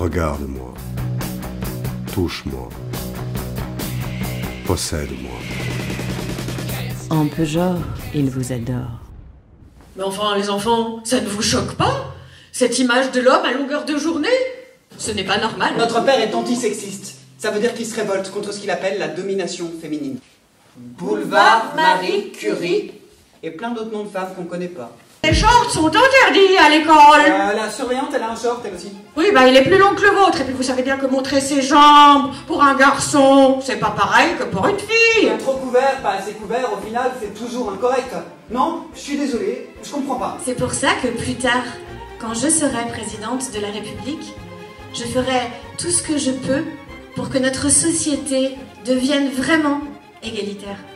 Regarde-moi. Touche-moi. Possède-moi. En peu genre, il vous adore. Mais enfin, les enfants, ça ne vous choque pas? Cette image de l'homme à longueur de journée? Ce n'est pas normal. Notre père est antisexiste. Ça veut dire qu'il se révolte contre ce qu'il appelle la domination féminine. Boulevard Marie Curie et plein d'autres noms de femmes qu'on connaît pas. Les shorts sont interdits à l'école. La surveillante, elle a un short, elle aussi. Oui, bah il est plus long que le vôtre. Et puis vous savez bien que montrer ses jambes pour un garçon, c'est pas pareil que pour une fille. Trop couvert, pas assez couvert, au final, c'est toujours incorrect. Non, je suis désolé, je comprends pas. C'est pour ça que plus tard, quand je serai présidente de la République, je ferai tout ce que je peux pour que notre société devienne vraiment égalitaire.